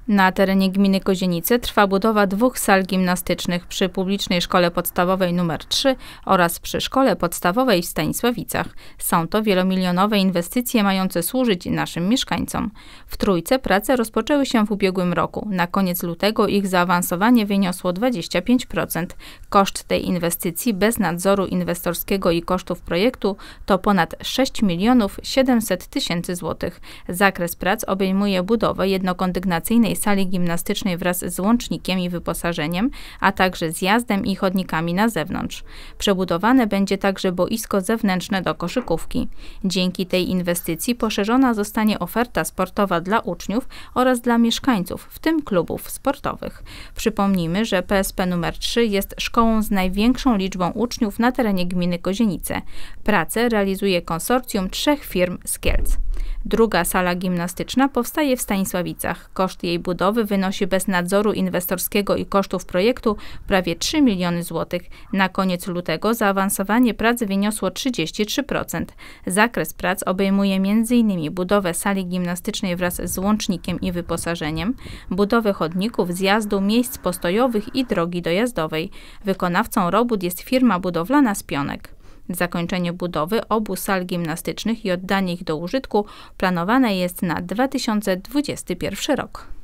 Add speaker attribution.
Speaker 1: Na terenie gminy Kozienice trwa budowa 2 sal gimnastycznych przy publicznej szkole podstawowej nr 3 oraz przy szkole podstawowej w Stanisławicach. Są to wielomilionowe inwestycje mające służyć naszym mieszkańcom. W Trójce prace rozpoczęły się w ubiegłym roku. Na koniec lutego ich zaawansowanie wyniosło 25%. Koszt tej inwestycji bez nadzoru inwestorskiego i kosztów projektu to ponad 6 700 000 złotych. Zakres prac obejmuje budowę jednokondygnacyjnej sali gimnastycznej wraz z łącznikiem i wyposażeniem, a także zjazdem i chodnikami na zewnątrz. Przebudowane będzie także boisko zewnętrzne do koszykówki. Dzięki tej inwestycji poszerzona zostanie oferta sportowa dla uczniów oraz dla mieszkańców, w tym klubów sportowych. Przypomnijmy, że PSP nr 3 jest szkołą z największą liczbą uczniów na terenie gminy Kozienice. Pracę realizuje konsorcjum 3 firm z Kielc. Druga sala gimnastyczna powstaje w Stanisławicach. Koszt jej budowy wynosi bez nadzoru inwestorskiego i kosztów projektu prawie 3 miliony złotych. Na koniec lutego zaawansowanie prac wyniosło 33%. Zakres prac obejmuje m.in. budowę sali gimnastycznej wraz z łącznikiem i wyposażeniem, budowę chodników, zjazdu, miejsc postojowych i drogi dojazdowej. Wykonawcą robót jest firma budowlana z Pionek. Zakończenie budowy obu sal gimnastycznych i oddanie ich do użytku planowane jest na 2021 rok.